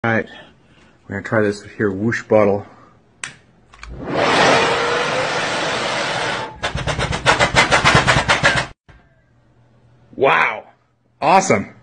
Alright, we're gonna try this here Whoosh bottle. Wow! Awesome!